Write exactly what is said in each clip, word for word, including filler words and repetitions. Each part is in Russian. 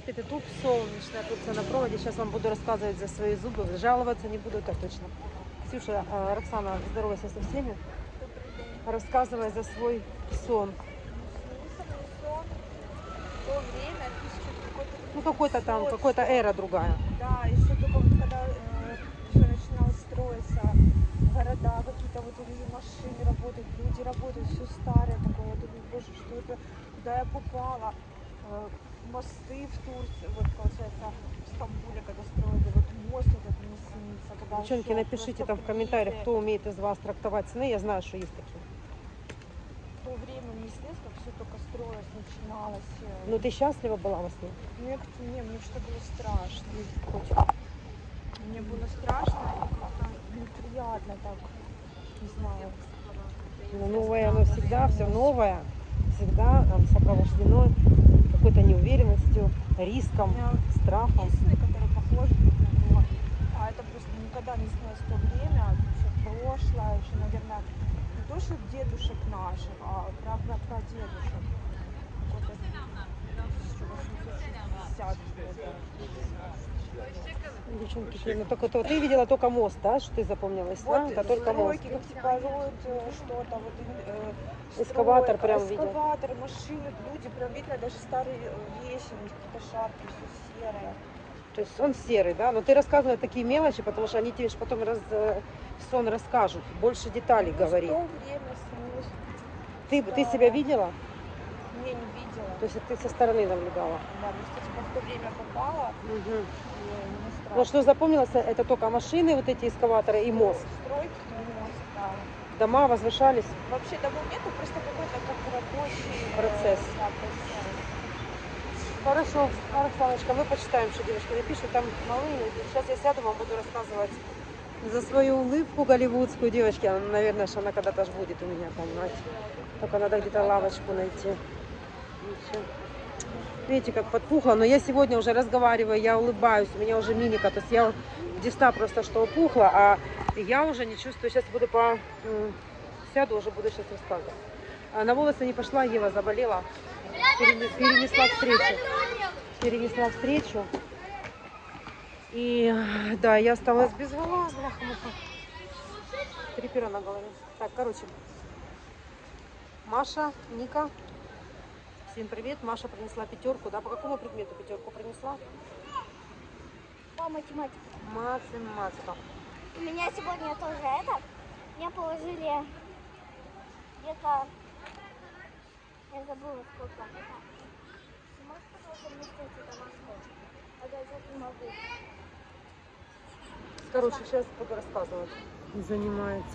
закрытый, ты тут солнечная, тут все на проводе. Сейчас вам буду рассказывать за свои зубы. Жаловаться не буду, так точно. Ксюша, Роксана, здоровайся со всеми. Рассказывай за свой сон. Ну какой-то там, какой-то эра другая. Да, еще только вот когда э, все начиналось строиться, города, какие-то вот уже машины работают, люди работают, все старое такое. Я думаю, боже, что это, куда я попала? Э, мосты в Турции, вот получается в Стамбуле, когда строили, вот мост этот мне снится. Девчонки, напишите там в комментариях, кто умеет из вас трактовать сны, я знаю, что есть такие. В то время мне снилось, как все только строилось, начиналось. Ну ты счастлива была во сне? Мне, не, мне что-то было страшно. Мне было страшно и как-то неприятно так, не знаю. Ну, новое, оно всегда, все новое, всегда там сопровождено какой-то неуверенностью, риском, страхом. Есть сны, которые похожи друг на друга, а это просто никогда не снилось в то время, а вообще прошлое, еще, наверное, не то, что дедушек наших, а пра-пра-прадедушек. Вот это восемьсот шестьдесят года. Девчонки, ну только то, ты видела только мост, да, что ты запомнила? Вот это только мост. как типа роют что-то, вот э, эскаватор стройка, прям видел. Эскаватор, машины, люди, прям видно даже старые вещи, какие-то шапки, все серое. То есть он серый, да? Но ты рассказывала такие мелочи, потому что они тебе же потом раз, в сон расскажут, больше деталей ну, говори. В то время снилось. Ты, да. ты себя видела? Не, не видела. То есть ты со стороны наблюдала? Да, ну, кстати, в то время попала. Угу. И ну что запомнилось, это только машины, вот эти эскаваторы и мост. Стройки и мост, да. Дома возвышались? Вообще домов нету, просто какой-то как рабочий процесс. Да, процесс. Хорошо, Оксаночка, мы почитаем, что девушки напишут. Там малые. Сейчас я сяду, вам буду рассказывать за свою улыбку голливудскую. Девочки, она, наверное, что она когда-то же будет у меня, понимаете. Только надо где-то лавочку найти. Видите, как подпухло. Но я сегодня уже разговариваю, я улыбаюсь, у меня уже мимика. То есть я деста просто что опухла, а я уже не чувствую. Сейчас буду по... Сяду, уже буду сейчас рассказывать. А на волосы не пошла, Ева заболела. Перенесла встречу. Перенесла встречу. И да, я осталась без волос. Три пера на голове. Так, короче. Маша, Ника. Всем привет. Маша принесла пятерку. Да, по какому предмету пятерку принесла? По математике. Математика. У меня сегодня тоже это. Мне положили где-то... Я забыла сколько. Можешь, пожалуйста, мне сказать, это во сколько? А я сейчас не могу. Короче, сейчас буду рассказывать. Занимается.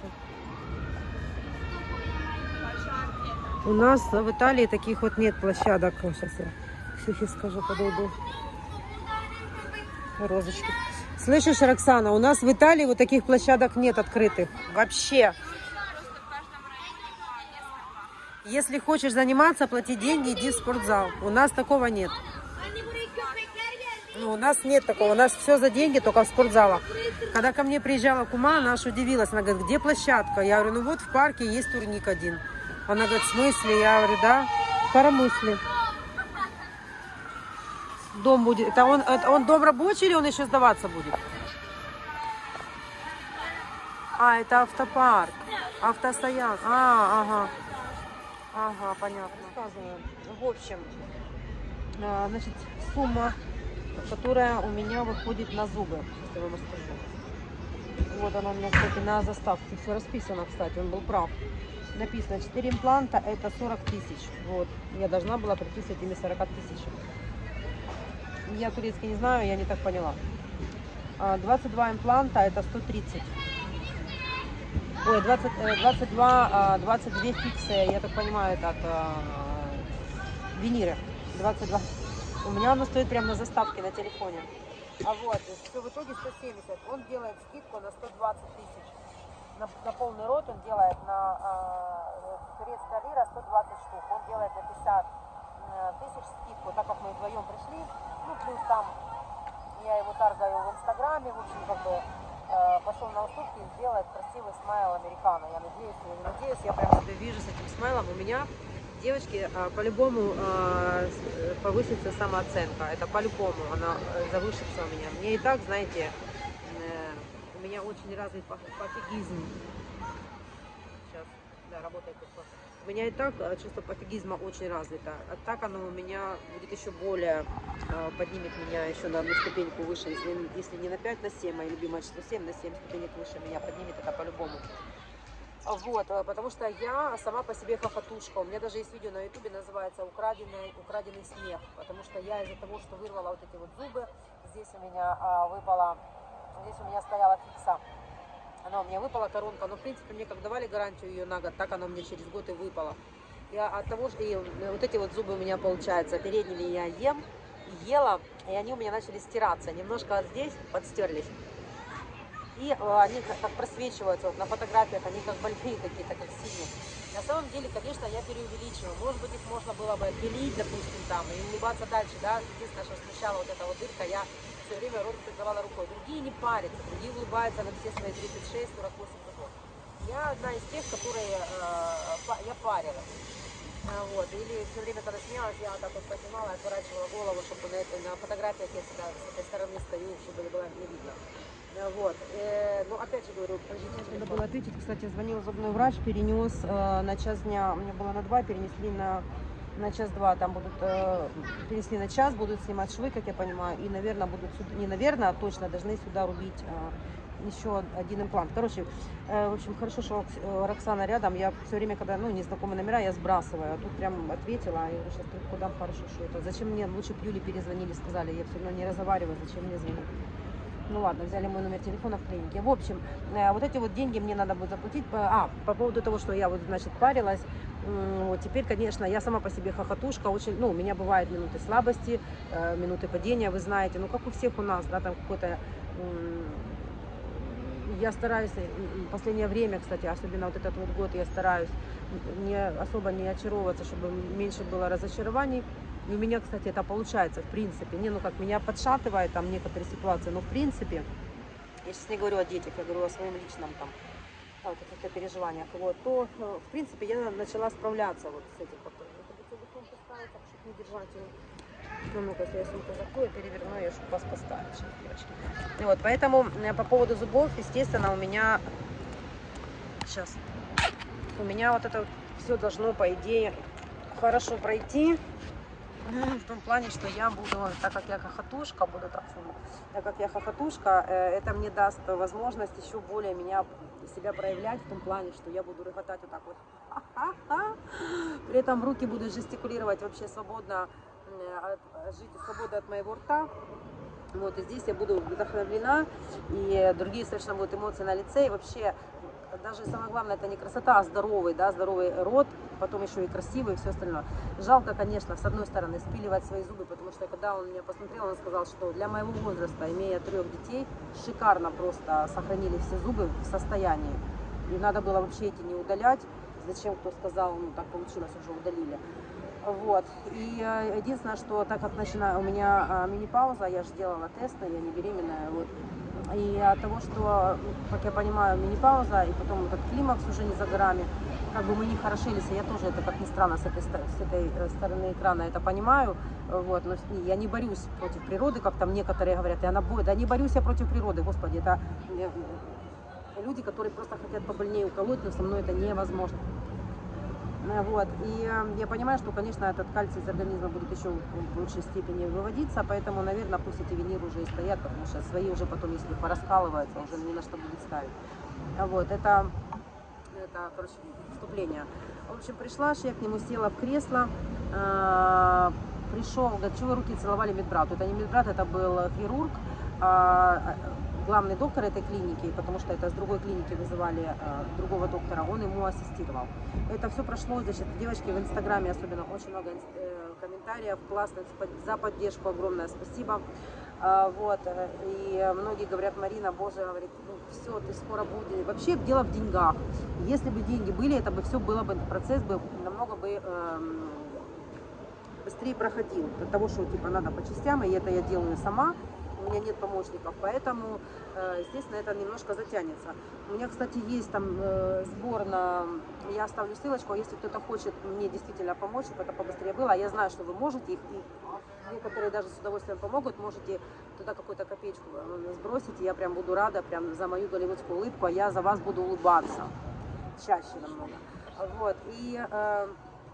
У нас в Италии таких вот нет площадок. Сейчас я Ксюхе скажу, подойду. Розочки. Слышишь, Роксана, у нас в Италии вот таких площадок нет открытых. Вообще. Если хочешь заниматься, плати деньги, иди в спортзал. У нас такого нет. Ну, у нас нет такого. У нас все за деньги, только в спортзалах. Когда ко мне приезжала кума, она аж удивилась. Она говорит, где площадка? Я говорю, ну вот в парке есть турник один. Она говорит, в смысле? Я говорю, да, в коромысле. Дом будет. Это он, это он дом рабочий или он еще сдаваться будет? А, это автопарк. Автостоянка. А, ага. Ага, понятно. Рассказываю. В общем, значит, сумма, которая у меня выходит на зубы. Сейчас я вам расскажу. Вот она у меня, кстати, на заставке. Все расписано, кстати, он был прав. Написано, четыре импланта это сорок тысяч. Вот. Я должна была прийти с этими сорока тысячами. Я турецкий не знаю, я не так поняла. двадцать два импланта это сто тридцать. Ой, двадцать, двадцать два, двадцать две фиксы, я так понимаю, это от виниры. двадцать два. У меня оно стоит прямо на заставке на телефоне. А вот, все в итоге сто семьдесят. Он делает скидку на сто двадцать тысяч. На, на полный рот он делает на э, турецкая лира сто двадцать штук. Он делает на пятьдесят тысяч скидку, так как мы вдвоем пришли. Ну, плюс там я его таргаю в Инстаграме, в общем, как бы э, пошел на уступки и сделает красивый смайл американо. Я надеюсь, я не надеюсь, я прям себя вижу с этим смайлом. У меня Девочки, а, по-любому а, с- повысится самооценка. Это по-любому, она э, завышится у меня. Мне и так, знаете, э, у меня очень развит поф- пофигизм. Сейчас, да, работает только. У меня и так э, чувство пофигизма очень развито. А так оно у меня будет еще более, э, поднимет меня еще на одну ступеньку выше. Если, если не на пять, на семь, мое любимое число семь, на семь ступенек выше меня поднимет это по-любому. Вот, э, потому что я сама по себе хохотушка. У меня даже есть видео на ютубе, называется «Украденный, украденный смех». Потому что я из-за того, что вырвала вот эти вот зубы, здесь у меня а, выпала, здесь у меня стояла фикса. Она у меня выпала, коронка, но в принципе мне как давали гарантию ее на год, так она мне через год и выпала. Я от того, что и вот эти вот зубы у меня получается, передними я ем, ела, и они у меня начали стираться. Немножко вот здесь подстерлись. И э, они как, как просвечиваются вот на фотографиях, они как больные какие-то, как синие. На самом деле, конечно, я преувеличиваю. Может быть, их можно было бы отпилить, допустим, там, и улыбаться дальше, да. Единственное, что смущало вот эта вот дырка, я все время рот прикрывала рукой. Другие не парятся, другие улыбаются на все свои тридцать шесть сорок восемь зубов. Я одна из тех, которые, э, па- я парилась. А, Вот, или все время, когда смеялась, я вот так вот поднимала, отворачивала голову, чтобы на, этой, на фотографиях я всегда с этой стороны стою, чтобы не было не видно. А, Вот. Э, ну, опять же говорю, надо было ответить. Кстати, звонил зубной врач, перенес э, на час дня, у меня было на два, перенесли на, на час-два. Там будут, э, перенесли на час, будут снимать швы, как я понимаю, и, наверное, будут, сюда, не наверное, а точно должны сюда рубить э, еще один имплант. Короче, э, в общем, хорошо, что э, Роксана рядом. Я все время, когда, ну, незнакомые номера, я сбрасываю. А тут прям ответила, я говорю, сейчас трубку дам, хорошо, что это. Зачем мне, лучше б Юле перезвонили, сказали, я все равно не разговариваю, зачем мне звонить. Ну ладно, взяли мой номер телефона в клинике. В общем, э, вот эти вот деньги мне надо будет заплатить. По- А, по поводу того, что я вот, значит, парилась. м, Вот теперь, конечно, я сама по себе хохотушка. Очень, ну, у меня бывают минуты слабости, э, минуты падения, вы знаете. Ну, как у всех у нас, да, там какой-то... м, Я стараюсь, э, в последнее время, кстати, особенно вот этот вот год, я стараюсь не, особо не очаровываться, чтобы меньше было разочарований. И у меня, кстати, это получается, в принципе. Не, ну как, меня подшатывает там некоторые ситуации, но в принципе, я сейчас не говорю о детях, я говорю о своем личном там, о каких-то переживаниях, вот, то, э, в принципе, я начала справляться вот с этим. Как-то. Это телефон поставить, так, чтобы не держать его. Ну, ну-ка, если я сумку закрою, переверну ее, чтобы вас поставить сейчас, девочки. И вот, поэтому э, по поводу зубов, естественно, у меня сейчас, у меня вот это вот все должно, по идее, хорошо пройти. В том плане, что я буду, так как я хохотушка, буду так, так как я хохотушка, э, это мне даст возможность еще более меня, себя проявлять в том плане, что я буду рыготать вот так вот. При этом руки будут жестикулировать вообще свободно, э, от- жить свободно от моего рта. Вот, и здесь я буду вдохновлена, и другие совершенно будут эмоции на лице, и вообще, даже самое главное, это не красота, а здоровый, да, здоровый рот, потом еще и красивый, и все остальное. Жалко, конечно, с одной стороны, спиливать свои зубы, потому что, когда он меня посмотрел, он сказал, что для моего возраста, имея трех детей, шикарно просто сохранили все зубы в состоянии, и надо было вообще эти не удалять, зачем, кто сказал, ну, так получилось, уже удалили. Вот. И э, единственное, что так как начина, у меня э, мини-пауза, я же сделала тесты, я не беременная, вот. И от того, что, ну, как я понимаю, мини-пауза, и потом этот климакс уже не за горами, как бы мы не хорошились, и я тоже это, как ни странно, с этой, с этой э, стороны экрана это понимаю, вот, но я не борюсь против природы, как там некоторые говорят, и она будет, да не борюсь я против природы, господи, это э, люди, которые просто хотят побольнее уколоть, но со мной это невозможно. Вот. И э, я понимаю, что, конечно, этот кальций из организма будет еще в лучшей степени выводиться, поэтому, наверное, пусть эти виниры уже и стоят, потому что свои уже потом, если пораскалываются, уже ни на что будет ставить. Вот. Это, это, короче, вступление. В общем, пришла, я к нему села в кресло, э, пришел, говорит, что вы руки целовали медбрату? Это не медбрат, это был хирург, э, главный доктор этой клиники, потому что это с другой клиники вызывали э, другого доктора, он ему ассистировал. Это все прошло, значит, девочки в Инстаграме особенно очень много э, комментариев, классно, за поддержку огромное спасибо. А, вот, и многие говорят, Марина, боже, говорит, ну все, ты скоро будешь. Вообще дело в деньгах. Если бы деньги были, это бы все было бы, процесс бы намного бы э, быстрее проходил. От того, что типа надо по частям, и это я делаю сама. у меня нет помощников, поэтому, естественно, это немножко затянется. У меня, кстати, есть там сбор на, я оставлю ссылочку, если кто-то хочет мне действительно помочь, чтобы это побыстрее было, я знаю, что вы можете, и некоторые даже с удовольствием помогут, можете туда какую-то копеечку сбросить, я прям буду рада, прям за мою голливудскую улыбку, а я за вас буду улыбаться чаще намного. Вот, и э,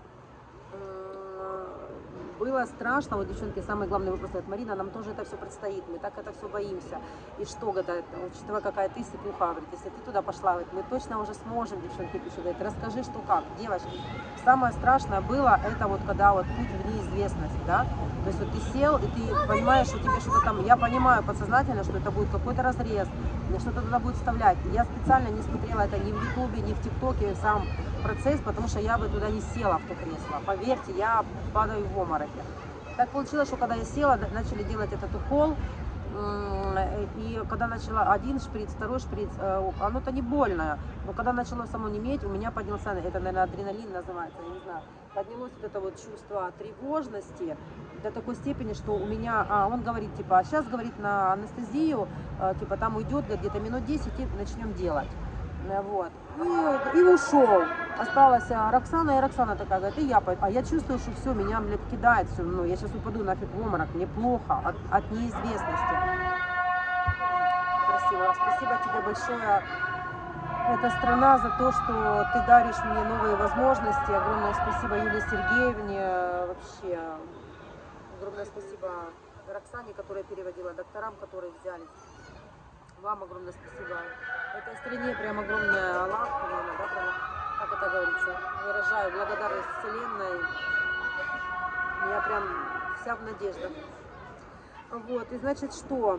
э, было страшно, вот, девчонки, самый главный вопрос от Марина, нам тоже это все предстоит, мы так это все боимся. И что, говорит, учитывая, какая ты сипуха, говорит, если ты туда пошла, говорит, мы точно уже сможем, девчонки пишут, говорит, расскажи, что как, девочки. Самое страшное было, это вот когда вот путь в неизвестность, да, то есть вот ты сел, и ты понимаешь, что тебе что-то там, я понимаю подсознательно, что это будет какой-то разрез, что-то туда будет вставлять. Я специально не смотрела это ни в Ютубе, ни в ТикТоке, сам процесс, потому что я бы туда не села в то кресло. Поверьте, я падаю в обмороке. Так получилось, что когда я села, начали делать этот укол, и когда начала один шприц, второй шприц, оно-то не больное, но когда начало само неметь, у меня поднялся, это, наверное, адреналин называется, я не знаю, поднялось вот это вот чувство тревожности до такой степени, что у меня, а он говорит, типа, а сейчас, говорит, на анестезию, типа, там уйдет где-то минут десять и начнем делать. Вот. И, и ушел. Осталась Роксана, и Роксана такая говорит, и я пойду. А я чувствую, что все, меня, блядь, кидает все. Ну, я сейчас упаду нафиг в обморок, мне плохо от, от неизвестности. Красиво. Спасибо тебе большое, эта страна, за то, что ты даришь мне новые возможности. Огромное спасибо Юлии Сергеевне. Вообще, огромное спасибо Роксане, которая переводила, докторам, которые взяли. Вам огромное спасибо. Этой стране прям огромная Аллах, наверное, да, прямо, как это говорится, выражаю благодарность Вселенной. Я прям вся в надеждах. Вот, и значит, что?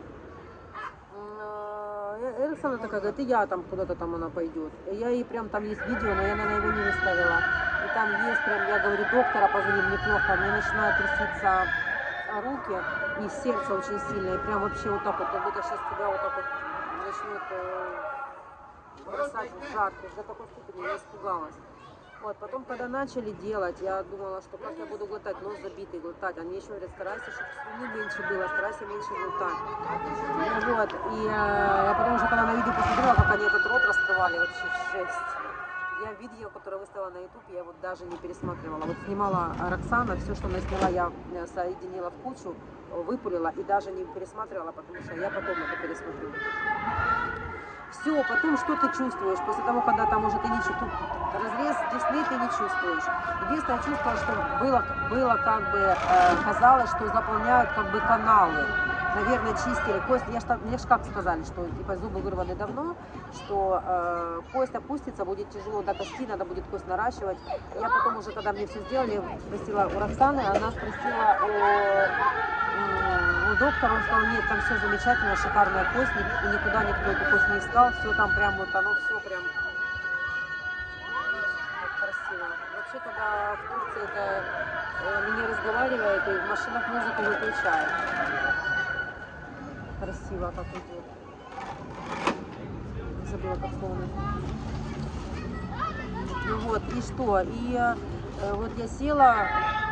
Эриксона такая говорит, и я там куда-то там она пойдет. И я ей прям, там есть видео, но я, наверное, его не выставила. И там есть прям, я говорю, доктора, позвони, мне плохо, мне начинают тряситься руки, и сердце очень сильное, и прям вообще вот так вот, как будто сейчас тебя вот так вот начнет э, бросать в жар, до такой степени я испугалась. Вот, потом, когда начали делать, я думала, что как я буду глотать, нос забитый глотать. Они еще говорят, старайся, чтобы слюны меньше было, старайся меньше глотать. Вот, и э, я потом уже, когда на видео посмотрела, как они этот рот раскрывали, вообще жесть. Я видео, которое выставила на YouTube, я вот даже не пересматривала. Вот снимала Роксана, все, что она сняла, я соединила в кучу, выпулила и даже не пересматривала, потому что я потом это пересмотрю. Все, потом что ты чувствуешь? После того, когда там уже ты не чувствуешь, разрез десны ты не чувствуешь. Единственное чувство, что было, было как бы, э, казалось, что заполняют как бы каналы. Наверное, чистили кость. Мне ж, мне ж как сказали, что типа зубы вырваны давно, что э, кость опустится, будет тяжело до кости, надо будет кость наращивать. Я потом уже, когда мне все сделали, спросила у Роксаны, она спросила у, у доктора, он сказал, нет, там все замечательно, шикарная кость, и никуда никто эту кость не искал, все там прям вот, оно все прям красиво. Вообще, когда в Турции это э, не разговаривают, и в машинах музыку выключают. Красиво как идет. Забыла, как словно. Ну вот, и что? И э, вот я села,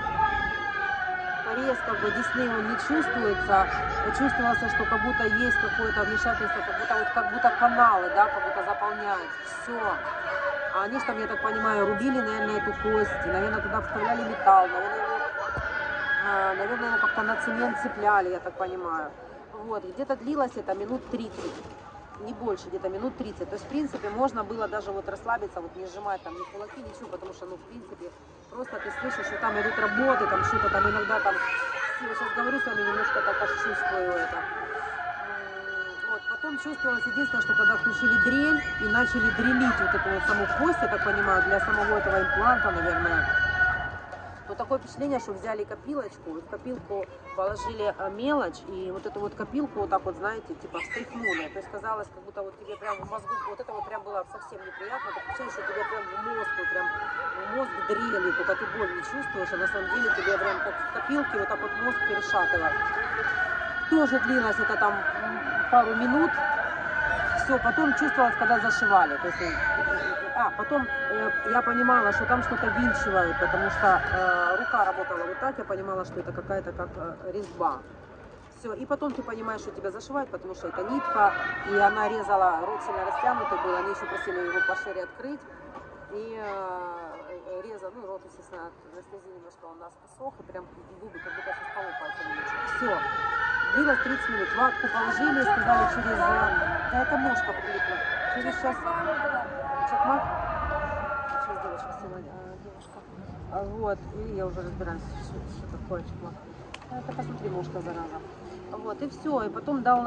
порез как бы десны он не чувствуется. Чувствовался, что как будто есть какое-то вмешательство, как будто, вот, как будто каналы, да, как будто заполняют. Все. А они же там, я так понимаю, рубили, наверное, эту кость. Наверное, туда вставляли металл. Наверное, его, э, наверное, его как-то на цемент цепляли, я так понимаю. Вот, где-то длилось это минут тридцать, не больше, где-то минут тридцать. То есть, в принципе, можно было даже вот расслабиться, вот не сжимать там ни кулаки, ничего, потому что, ну, в принципе, просто ты слышишь, что там идут работы, там что-то там иногда там, я сейчас говорю с вами, немножко так аж чувствую это. Вот, потом чувствовалось единственное, что когда включили дрель и начали дрелить вот эту вот саму кость, я так понимаю, для самого этого импланта, наверное, то такое впечатление, что взяли копилочку, и в копилку положили мелочь, и вот эту вот копилку вот так вот, знаете, типа встряхнули. То есть казалось, как будто вот тебе прям в мозгу, вот это вот прям было совсем неприятно, так ощущение, что тебе прям в мозг, вот прям в мозг дрели, только ты боль не чувствуешь, а на самом деле тебе прям как в копилке вот так вот мозг перешатывает. Тоже длилось это там пару минут. Все, потом чувствовалось, когда зашивали. То есть, а, потом э, я понимала, что там что-то винчивают, потому что э, рука работала вот так, я понимала, что это какая-то как э, резьба. все. И потом ты понимаешь, что тебя зашивают, потому что это нитка, и она резала, рот сильно растянутый был, они еще просили его пошире открыть. И э, резал, ну, рот, естественно, на слезе немножко у нас посох, и прям губы как будто сейчас полопаются. Все. Длилось тридцать минут. Ватку положили, сказали через... Да, это мошка прилипла. Через час... Чакмак? Сейчас девушка сегодня, девушка. Вот, и я уже разбираюсь, что, что такое чакмак. Это, посмотри, мошка, зараза. Вот, и все. И потом дал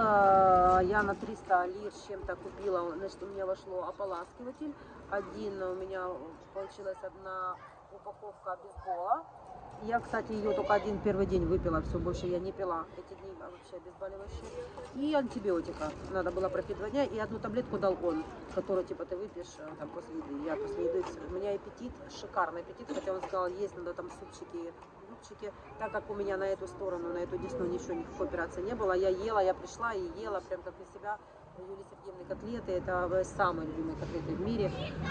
я на триста лир с чем-то купила, значит, у меня вошло ополаскиватель. Один у меня получилась одна упаковка бейсбола. Я, кстати, ее только один первый день выпила, все, больше я не пила эти дни вообще обезболивающие. И антибиотика. Надо было пропить два дня, и одну таблетку дал он, которую, типа, ты выпьешь там после еды. Я после еды, у меня аппетит, шикарный аппетит, хотя он сказал, есть надо там супчики, губчики. Так как у меня на эту сторону, на эту десну ничего, никакой операции не было, я ела, я пришла и ела, прям как для себя. Юлии Сергеевны котлеты, это самые любимые котлеты в мире.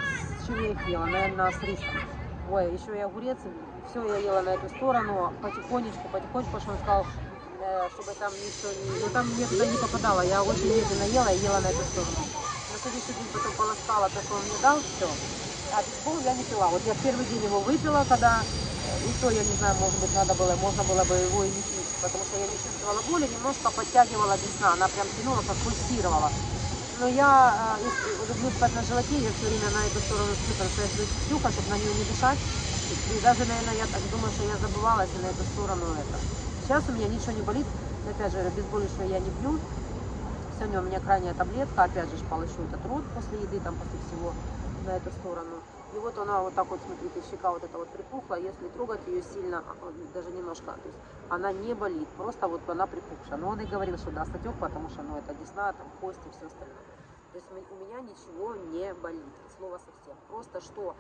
С чем я их ела? Наверное, с рисом. Ой, еще и огурец. Все я ела на эту сторону, потихонечку, потихонечку, потому что он сказал, э, чтобы там ничего не... Ну там мне туда не попадало, я очень медленно ела и ела на эту сторону. На следующий день потом полоскала то, что он мне дал, все. А бейсбол я не пила. Вот я в первый день его выпила, когда... И то, я не знаю, может быть, надо было, можно было бы его и не пить, потому что я не чувствовала боли, немножко подтягивала десна, она прям тянула, как пульсировала. Но я э, люблю спать на животе, я все время на эту сторону сплю, потому что я сплю, чтобы на нее не дышать. И даже, наверное, я так думаю, что я забывалась и на эту сторону это. Сейчас у меня ничего не болит, опять же, обезболивающее я не пью. Сегодня у меня крайняя таблетка, опять же, полощу этот рот после еды, там, после всего на эту сторону. И вот она вот так вот, смотрите, щека вот эта вот припухла, если трогать ее сильно, даже немножко, то есть она не болит, просто вот она припухшая. Но он и говорил, что даст отек, потому что, ну, это десна, там, кости, все остальное. То есть у меня ничего не болит, слова совсем. Просто что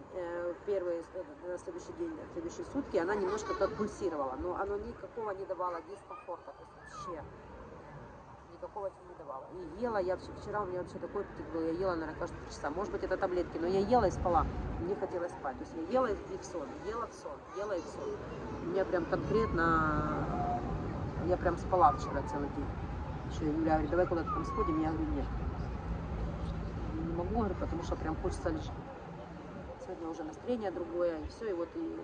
э, первые, на следующий день, на следующие сутки она немножко как пульсировала, но оно никакого не давало дискомфорта, то есть вообще никакого не давала. И ела я вчера, у меня вообще такой аппетит был, я ела, наверное, каждые три часа. Может быть, это таблетки, но я ела и спала. Мне хотелось спать. То есть я ела и в сон, ела в сон, ела и в сон. У меня прям конкретно, я прям спала вчера целый день. Еще Юля говорит, давай куда-то там сходим, я говорю, нет. Не могу, говорю, потому что прям хочется лежать. Сегодня уже настроение другое, и все, и вот и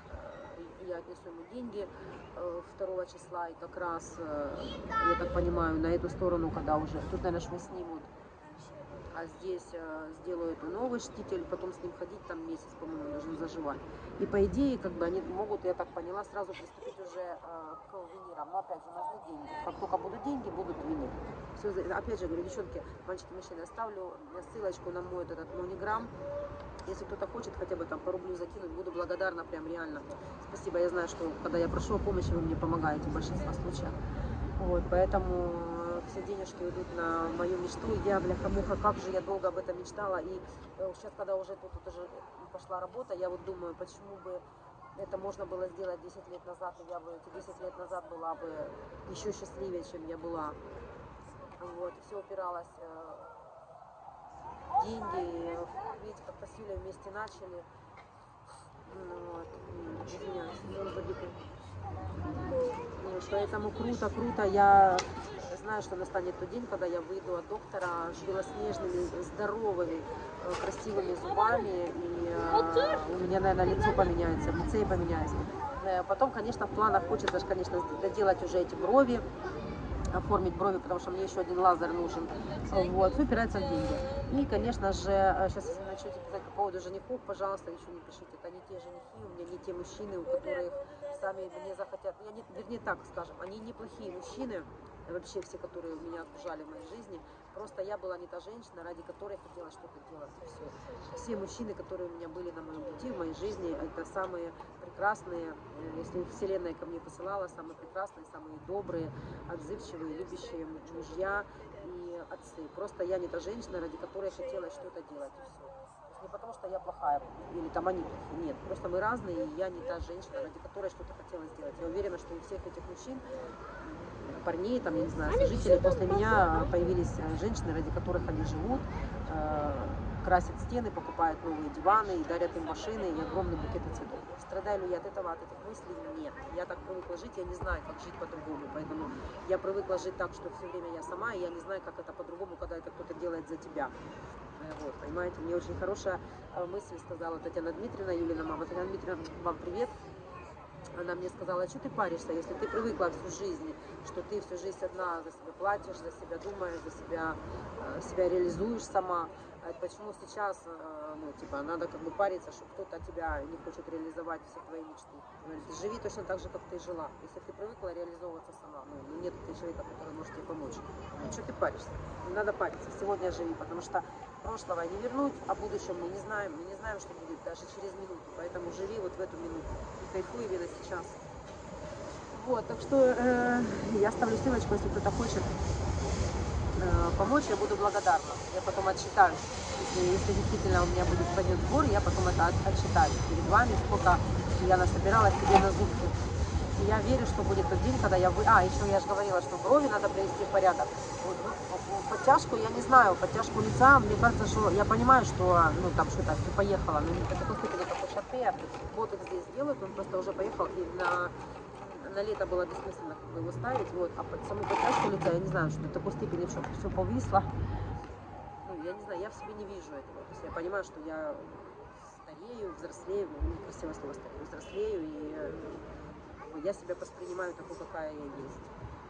я отнесу ему деньги второго числа, и как раз, я так понимаю, на эту сторону, когда уже, тут, наверное, швы снимут, а здесь сделают новый штитель, потом с ним ходить там месяц, по-моему, должен заживать. И по идее, как бы они могут, я так поняла, сразу приступить уже к винирам. Но опять же, нужны деньги. Как только будут деньги, будут виниры. Все, опять же, говорю, девчонки, мальчики, мужчины, оставлю ссылочку на мой этот мониграмм. Если кто-то хочет хотя бы там по рублю закинуть, буду благодарна, прям реально. Спасибо, я знаю, что когда я прошу о помощи, вы мне помогаете в большинстве случаев. Вот, поэтому все денежки уйдут на мою мечту. Я, бляха-муха, как же я долго об этом мечтала. И сейчас, когда уже тут, тут уже пошла работа, я вот думаю, почему бы это можно было сделать десять лет назад, и я бы эти десять лет назад была бы еще счастливее, чем я была. Вот, все упиралось в деньги. Видите, как-то с Юлей вместе начали. Вот, извиняюсь, забитый. Вот, поэтому круто, круто. Я знаю, что настанет тот день, когда я выйду от доктора с белоснежными, здоровыми, красивыми зубами. И э, у меня, наверное, лицо поменяется, в лице поменяется. Потом, конечно, в планах хочется, конечно, доделать уже эти брови, оформить брови, потому что мне еще один лазер нужен. Вот, упирается в деньги. И, конечно же, сейчас, если начнете писать по поводу женихов, пожалуйста, ничего не пишите. Это не те женихи, у меня не те мужчины, у которых сами мне захотят. Я не, вернее, так скажем, они неплохие мужчины, вообще все, которые меня окружали в моей жизни. Просто я была не та женщина, ради которой хотела что-то делать. Все. Все мужчины, которые у меня были на моем пути, в моей жизни, это самые прекрасные, если Вселенная ко мне посылала, самые прекрасные, самые добрые, отзывчивые, любящие мужья и отцы. Просто я не та женщина, ради которой хотела что-то делать. И все. Не потому, что я плохая, или там они плохие. Нет, просто мы разные, и я не та женщина, ради которой что-то хотела сделать. Я уверена, что у всех этих мужчин, парней, там, я не знаю, служителей, после меня появились женщины, ради которых они живут, красят стены, покупают новые диваны и дарят им машины и огромные букеты цветов. Страдаю ли я от этого, от этих мыслей? Нет. Я так привыкла жить, я не знаю, как жить по-другому. Поэтому я привыкла жить так, что все время я сама, и я не знаю, как это по-другому, когда это кто-то делает за тебя. Вот, понимаете, мне очень хорошая мысль сказала Татьяна Дмитриевна, Юлина мама. Татьяна Дмитриевна, вам привет. Она мне сказала, что ты паришься, если ты привыкла всю жизнь, что ты всю жизнь одна за себя платишь, за себя думаешь, за себя, себя реализуешь сама. Почему сейчас, ну, типа, надо как бы париться, что кто-то тебя не хочет реализовать все твои мечты. Говорит, живи точно так же, как ты жила. Если ты привыкла реализовываться сама, ну, нет человека, который может тебе помочь. Ну, что ты паришься? Не надо париться. Сегодня живи, потому что прошлого не вернуть, о будущем мы не знаем. Мы не знаем, что будет даже через минуту. Поэтому живи вот в эту минуту. И кайфуй именно сейчас. Вот, так что э, я ставлю ссылочку, если кто-то хочет помочь, я буду благодарна. Я потом отсчитаю. Если, если действительно у меня будет пойдет сбор, я потом это отсчитаю перед вами, сколько я насобирала себе на зубки. И я верю, что будет тот день, когда я вы... А, еще я же говорила, что брови надо привести в порядок. Вот, вот, подтяжку, я не знаю, подтяжку лица, мне кажется, что я понимаю, что, ну, там что-то не поехало, но не до такой степени, как у Шапе. Ботокс здесь делают, он просто уже поехал, и на... на лето было бессмысленно как бы его ставить, вот, а под саму подтяжку лица, я не знаю, что до такой степени, что все повисло, ну, я не знаю, я в себе не вижу этого, то есть я понимаю, что я старею, взрослею, ну, некрасивое слово старею, взрослею, и ну, я себя воспринимаю такой, какая я есть,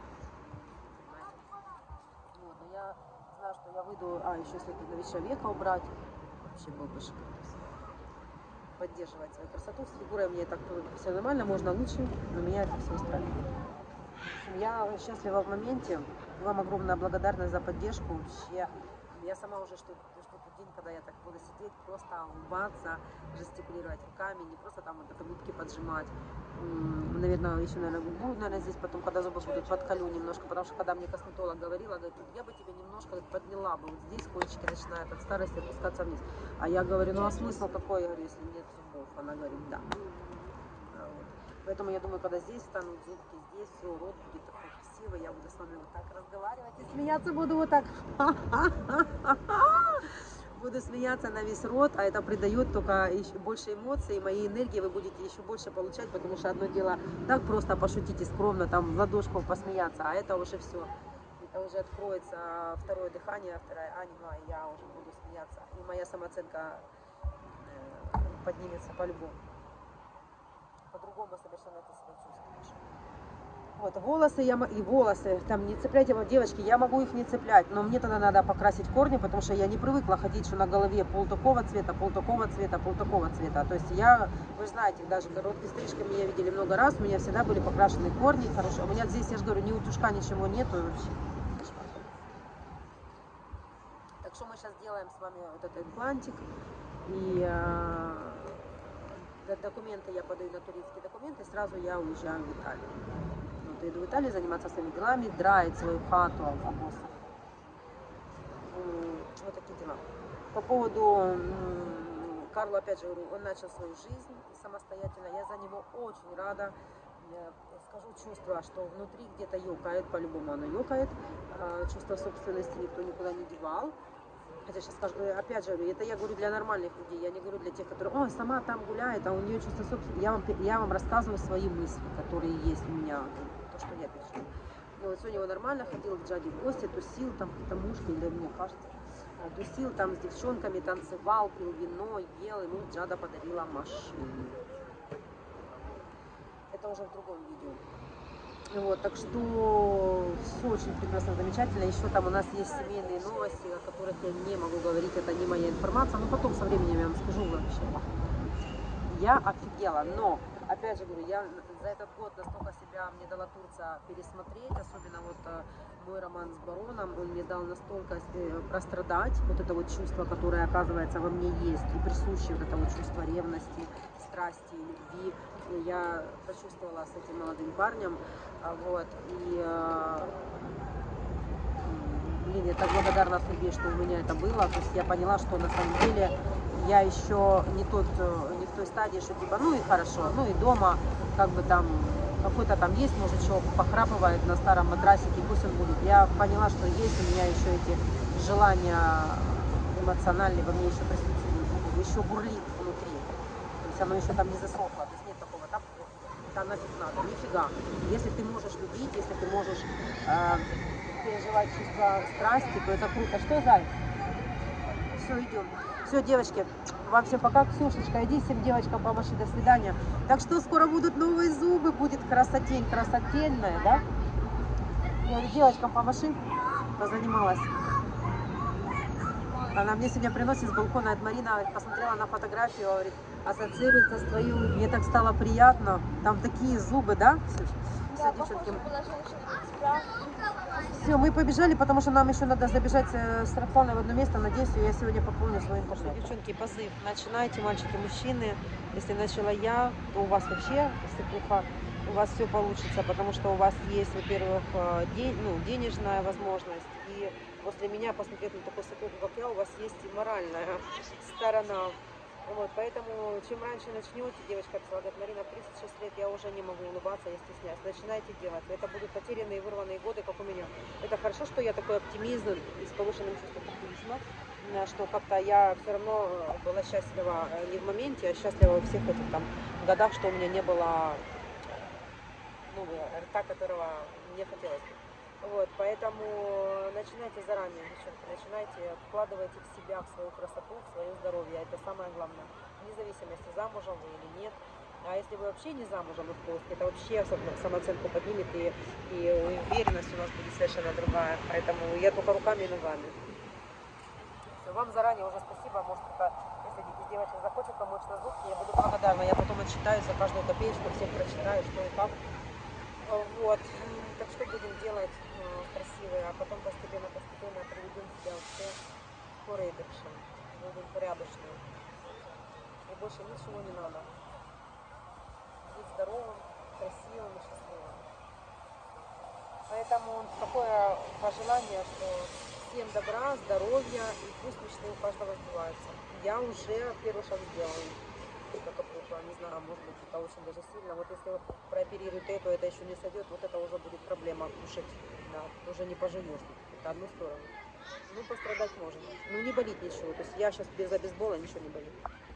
вот, но я знаю, что я выйду, а, еще если это века убрать, вообще был бы шикарно. Поддерживать свою красоту. С фигурой мне так все нормально, можно лучше, но меня это все устраивает. Я счастлива в моменте. Вам огромная благодарность за поддержку. Вообще, я сама уже жду тот день, когда я так буду сидеть, просто улыбаться, жестикулировать руками, не просто там вот это губки поджимать. Наверное, еще, наверное, губу, наверное, здесь потом, когда зубы будут, подколю немножко, потому что когда мне косметолог говорила, говорит, я бы тебе немножко подняла бы, вот здесь кончики начинают от старости опускаться вниз. А я говорю, ну а смысл какой, я говорю, если нет зубов? Она говорит, да. Вот. Поэтому я думаю, когда здесь станут зубки, здесь все, рот будет такой красивый, я буду с вами вот так разговаривать и смеяться буду вот так. Буду смеяться на весь рот, а это придает только еще больше эмоций, и моей энергии вы будете еще больше получать, потому что одно дело так просто пошутить и скромно, там в ладошку посмеяться, а это уже все. Это уже откроется второе дыхание, вторая анима, и я уже буду смеяться. И моя самооценка поднимется по-любому. По-другому совершенно ты себя чувствуешь. Вот, волосы, я, и волосы, там не цепляйте, вот, девочки, я могу их не цеплять, но мне тогда надо покрасить корни, потому что я не привыкла ходить, что на голове пол такого цвета, пол такого цвета, пол такого цвета. То есть я, вы знаете, даже короткие стрижки меня видели много раз, у меня всегда были покрашены корни хорошие. У меня здесь, я же говорю, ни утюжка, ничего нету вообще. Так что мы сейчас делаем с вами вот этот имплантик, и э, документы я подаю на турецкие документы, сразу я уезжаю в Италию. Вот, иду в Италию заниматься своими делами, драить свою хату алфабоса. Вот такие дела. По поводу Карлу, опять же говорю, он начал свою жизнь самостоятельно, я за него очень рада. Скажу чувство, что внутри где-то ёкает, по-любому оно ёкает. Чувство собственности никто никуда не девал. Хотя сейчас скажу, опять же, это я говорю для нормальных людей, я не говорю для тех, которые, ой, сама там гуляет, а у нее чувство собственности. Я вам, я вам рассказываю свои мысли, которые есть у меня, то, что я пережила. Ну, вот сегодня он нормально ходил к Джаде в гости, тусил там какие-то мушки, или мне кажется, тусил там с девчонками, танцевал, пил вино, ел, ему Джада подарила машину. Это уже в другом видео. Вот, так что все очень прекрасно, замечательно. Еще там у нас есть семейные новости, о которых я не могу говорить, это не моя информация, но потом со временем я вам скажу вообще. Я офигела, но, опять же говорю, я за этот год настолько себя мне дала Турция пересмотреть, особенно вот мой роман с бароном, он мне дал настолько прострадать, вот это вот чувство, которое, оказывается, во мне есть, и присуще вот это вот чувство ревности, страсти, любви. Я почувствовала с этим молодым парнем, вот, и, блин, я так благодарна судьбе, что у меня это было, то есть я поняла, что на самом деле я еще не, тот, не в той стадии, что типа, ну и хорошо, ну и дома, как бы там, какой-то там есть мужичок, похрапывает на старом матрасике, пусть он будет. Я поняла, что есть у меня еще эти желания эмоциональный во мне еще присутствует, еще бурлит внутри. То есть оно еще там не засохло. То есть нет такого, там, да нафиг надо, нифига. Если ты можешь любить, если ты можешь э, переживать чувство страсти, то это круто. Что, Зай? Все, идем. Все, девочки, вам всем пока. Ксюшечка, иди всем девочкам помаши, до свидания. Так что скоро будут новые зубы, будет красотень, красотельная, да? Я говорю, девочкам помаши, позанималась. Она мне сегодня приносит с балкона, от Марина посмотрела на фотографию, говорит, ассоциируется с твоей улыбкой. Мне так стало приятно. Там такие зубы, да? Все, девчонки. Все, мы побежали, потому что нам еще надо забежать с Роксаной в одно место. Надеюсь, я сегодня пополню своим пошлем. Девчонки, позыв. Начинайте, мальчики, мужчины. Если начала я, то у вас вообще, если плохо, у вас все получится, потому что у вас есть, во-первых, день, ну, денежная возможность. И после меня, посмотреть на такой сапог, как я, у вас есть и моральная сторона. Вот, поэтому, чем раньше начнете, девочка писала, говорит, Марина, в тридцать шесть лет я уже не могу улыбаться, я стесняюсь. Начинайте делать. Это будут потерянные, вырванные годы, как у меня. Это хорошо, что я такой оптимизм и с повышенным чувством оптимизма, что как-то я все равно была счастлива не в моменте, а счастлива во всех этих там годах, что у меня не было, ну, рта, которого мне хотелось бы. Вот, поэтому начинайте заранее, девчонки, начинайте, вкладывайте в себя, в свою красоту, в свое здоровье, это самое главное, вне зависимости, замужем вы или нет. А если вы вообще не замужем и в поиске, это вообще самооценку поднимет, и, и уверенность у нас будет совершенно другая, поэтому я только руками и ногами. Все, вам заранее уже спасибо, может, это, если девочек захочет помочь на зубки, я буду благодарна, я потом отчитаюсь за каждую копеечку, всех прочитаю, что и как. Вот, так что будем делать э, красивые, а потом постепенно-постепенно приведем себя вообще к порядочным, будем порядочным. И больше ничего не надо. Быть здоровым, красивым и счастливым. Поэтому такое пожелание, что всем добра, здоровья и пусть мечты у каждого сбываются. Я уже первый шаг сделала. Только плохо, не знаю, может быть, это очень даже сильно. Вот если вот прооперируют это, это еще не сойдет, вот это уже будет проблема кушать, да, уже не поживешь, это одну сторону. Ну, пострадать можно, ну, не болит ничего, то есть я сейчас без обезбола, ничего не болит.